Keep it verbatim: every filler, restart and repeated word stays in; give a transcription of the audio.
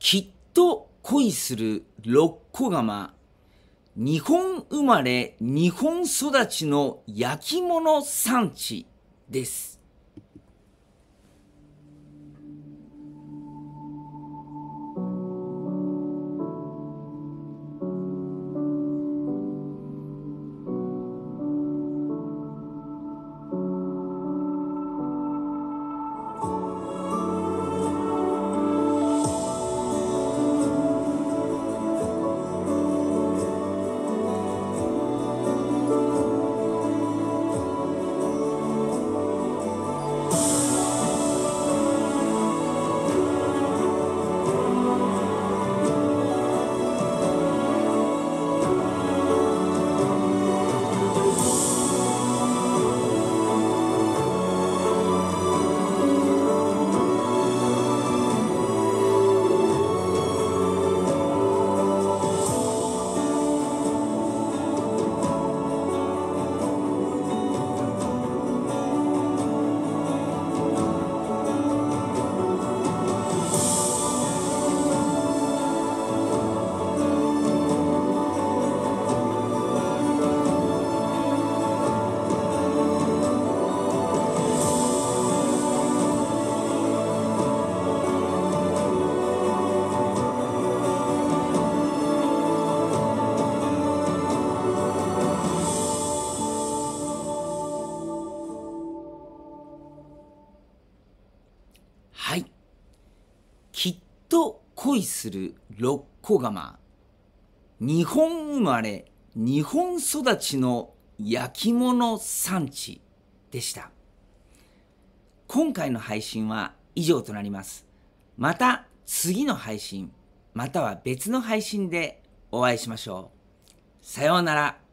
きっと恋する六個釜、日本生まれ日本育ちの焼き物産地です。はい。きっと恋する六個釜、日本生まれ日本育ちの焼き物産地でした。今回の配信は以上となります。また次の配信、または別の配信でお会いしましょう。さようなら。